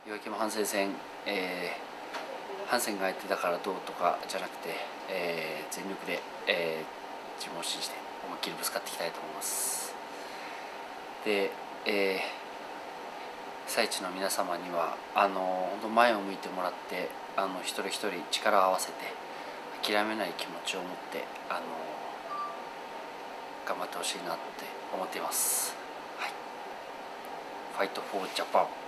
岩木も反省戦、ハンセンがやってたからどうとかじゃなくて、全力で、自分を信じて思いっきりぶつかっていきたいと思います。で、被災地の皆様には本当前を向いてもらって、一人一人力を合わせて諦めない気持ちを持って頑張ってほしいなって思っています。はい、ファイトフォージャパン。